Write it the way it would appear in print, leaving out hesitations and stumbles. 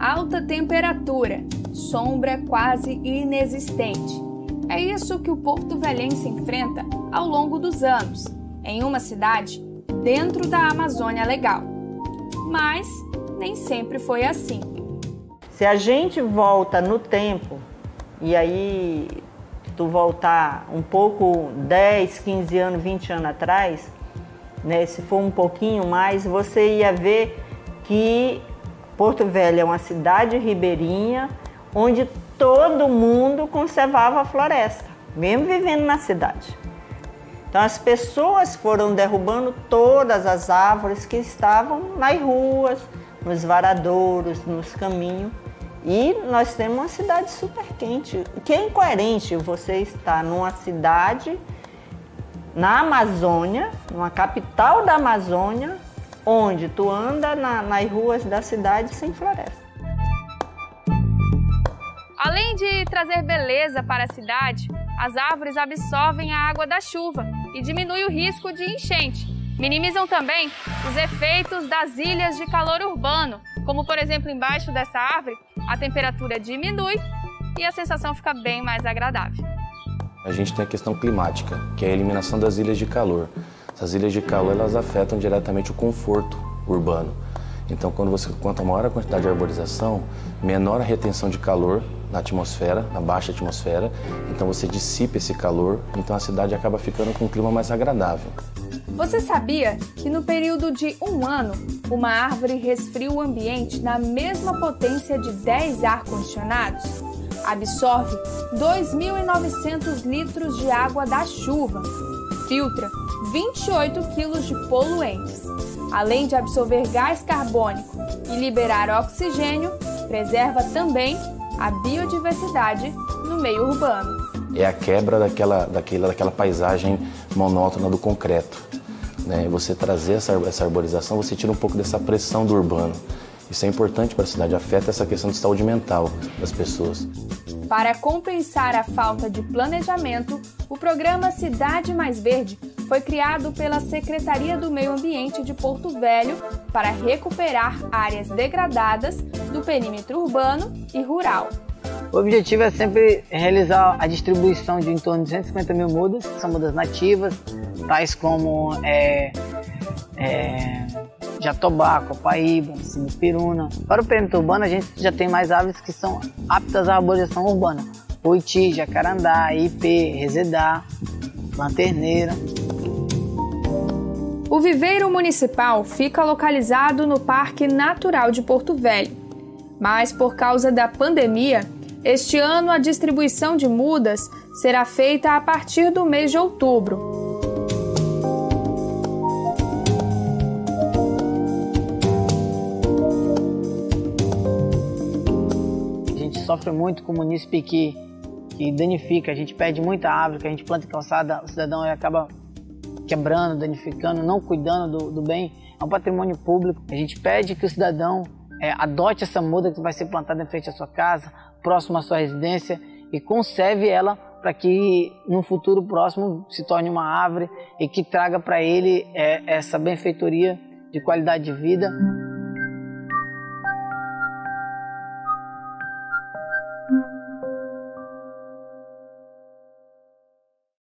alta temperatura, sombra quase inexistente. É isso que o porto-velhense enfrenta ao longo dos anos, em uma cidade dentro da Amazônia Legal. Mas nem sempre foi assim. Se a gente volta no tempo, e aí tu voltar um pouco 10, 15 anos, 20 anos atrás, né, se for um pouquinho mais, você ia ver que Porto Velho é uma cidade ribeirinha, onde todo mundo conservava a floresta, mesmo vivendo na cidade. Então as pessoas foram derrubando todas as árvores que estavam nas ruas, nos varadouros, nos caminhos. E nós temos uma cidade super quente. O que é incoerente você estar numa cidade na Amazônia, numa capital da Amazônia, onde tu anda nas ruas da cidade sem floresta. Além de trazer beleza para a cidade, as árvores absorvem a água da chuva e diminuem o risco de enchente. Minimizam também os efeitos das ilhas de calor urbano, como por exemplo embaixo dessa árvore, a temperatura diminui e a sensação fica bem mais agradável. A gente tem a questão climática, que é a eliminação das ilhas de calor. Essas ilhas de calor, elas afetam diretamente o conforto urbano. Então, quanto maior a quantidade de arborização, menor a retenção de calor na atmosfera, na baixa atmosfera. Então você dissipa esse calor, então a cidade acaba ficando com um clima mais agradável. Você sabia que no período de um ano, uma árvore resfria o ambiente na mesma potência de 10 ar-condicionados? Absorve 2.900 litros de água da chuva, filtra 28 quilos de poluentes. Além de absorver gás carbônico e liberar oxigênio, preserva também a biodiversidade no meio urbano. É a quebra daquela paisagem monótona do concreto, né? Você trazer essa arborização, você tira um pouco dessa pressão do urbano. Isso é importante para a cidade, afeta essa questão de saúde mental das pessoas. Para compensar a falta de planejamento, o programa Cidade Mais Verde foi criado pela Secretaria do Meio Ambiente de Porto Velho para recuperar áreas degradadas do perímetro urbano e rural. O objetivo é sempre realizar a distribuição de em torno de 150 mil mudas, que são mudas nativas, tais como jatobá, copaíba, simispiruna. Para o perímetro urbano, a gente já tem mais árvores que são aptas à arborização urbana. Oiti, jacarandá, ipê, resedá, lanterneira. O viveiro municipal fica localizado no Parque Natural de Porto Velho. Mas por causa da pandemia, este ano a distribuição de mudas será feita a partir do mês de outubro. Sofre muito com o munícipe que danifica, a gente perde muita árvore, que a gente planta em calçada, o cidadão acaba quebrando, danificando, não cuidando do bem, é um patrimônio público. A gente pede que o cidadão adote essa muda que vai ser plantada em frente à sua casa, próximo à sua residência, e conserve ela para que no futuro próximo se torne uma árvore e que traga para ele essa benfeitoria de qualidade de vida.